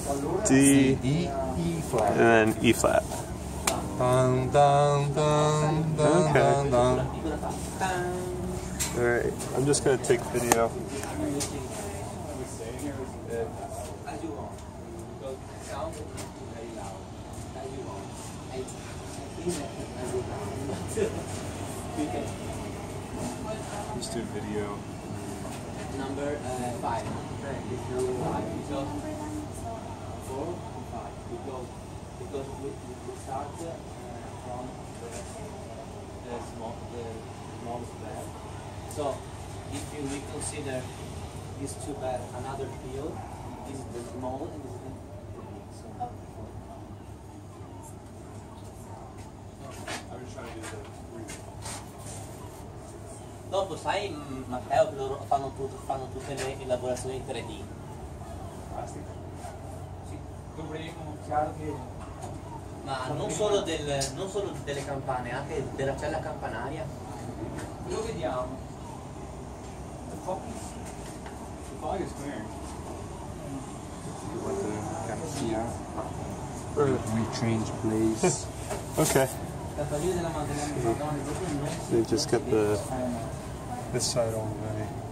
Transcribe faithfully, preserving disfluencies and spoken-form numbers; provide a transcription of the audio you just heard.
D, E, E flat. and then E flat. Dun, dun, dun, dun, Okay. dun, dun. Alright, I'm just gonna take video. Just do video. Number uh, five. If you like, because four and five. Because because we, we start uh, from the, the small the smallest bed. So if you reconsider these two bed another field, this is the small and this is the big. So I was trying to do the dopo sai Matteo che loro fanno, tutto, fanno tutte le elaborazioni in tre D. Sì. Dovremmo chiaro che ma non solo, del, non solo delle campane, anche della cella campanaria. Lo vediamo. The fog is clear. You want to kind of see out? We change place. Okay. They just get the this side all the way.